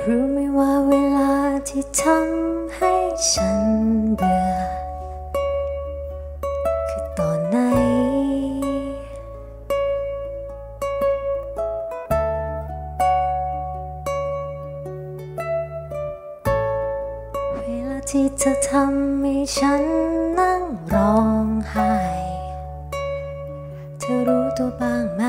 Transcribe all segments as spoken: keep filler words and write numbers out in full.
รู้ไหมว่าเวลาที่ทำให้ฉันเบื่อคือตอนไหนเวลาที่เธอทำให้ฉันนั่งร้องไห้เธอรู้ตัวบ้างไหม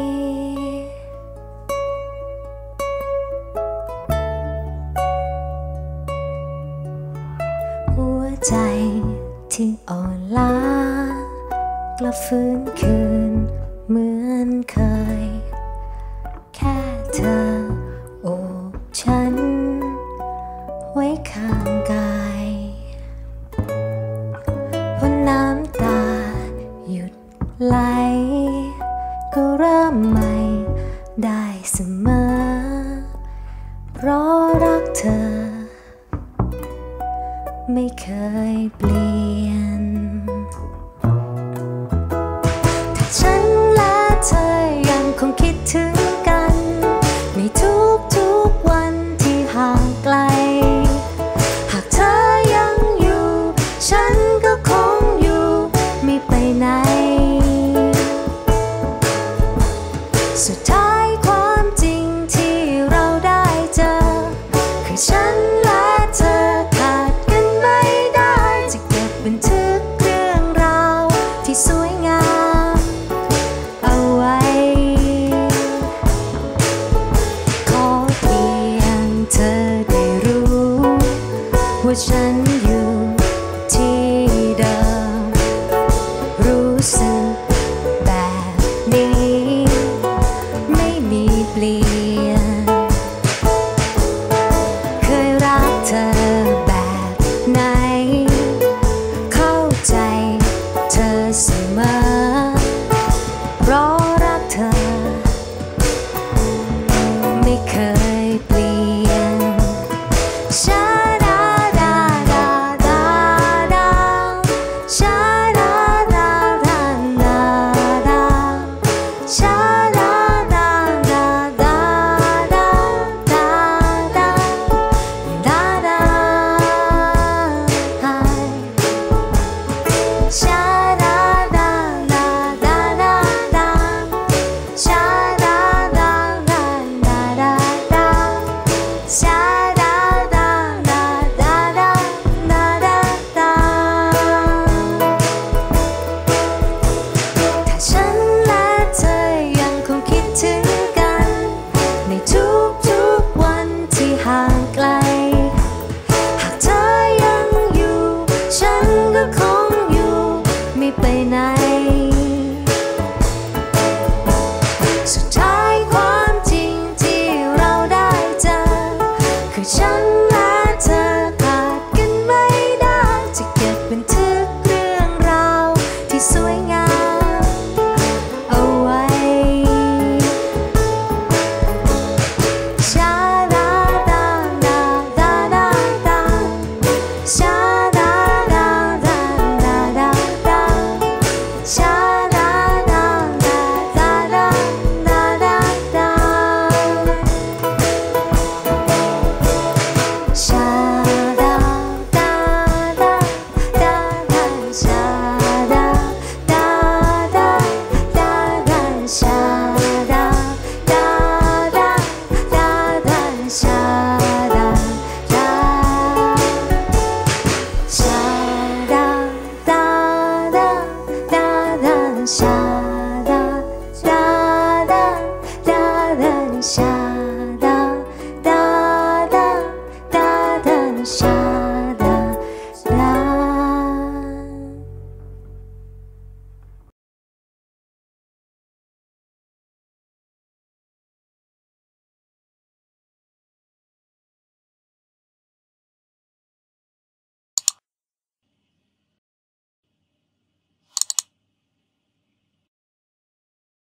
หัวใจที่อ่อนล้ากลับฟื้นคืนเหมือนเคยแค่เธอโอบฉันไว้ข้างกายพอน้ำตาหยุดไหลก็เริ่มใหม่ได้เสมอเพราะรักเธอไม่เคยเปลี่ยนถ้าฉันและเธอยังคงคิดถึงกันในทุกๆวันที่ห่างไกลหากเธอยังอยู่ฉันก็คงอยู่ไม่ไปไหนสุดท้ายความจริงที่เราได้เจอคือฉันและเธอขาดกันไม่ได้จะเก็บบันทึกเรื่องราวที่สวยงามเอาไว้ขอเพียงเธอได้รู้ว่าฉันอยู่ที่เดิมรู้สึกแบบนี้ไม่มีเปลี่ยนเคยรักเธอแบบไหนเข้าใจเธอเสมอเพราะรักเธอไม่เคยเปลี่ยนชาดาดาดาดาดาชาดาดาดาดาดาชาดาดาดาดาดาดาดาดาดาชาดาดาดาดาดาดาชาดาดาดาดาดาดาชาดาดาดาดาดาดาดาถ้าฉันและเธอยังคงคิดถึงกันในทุกๆวันที่ห่างไกลหากเธอยังอยู่ฉันก็คงอยู่ไม่ไปไหนสุดท้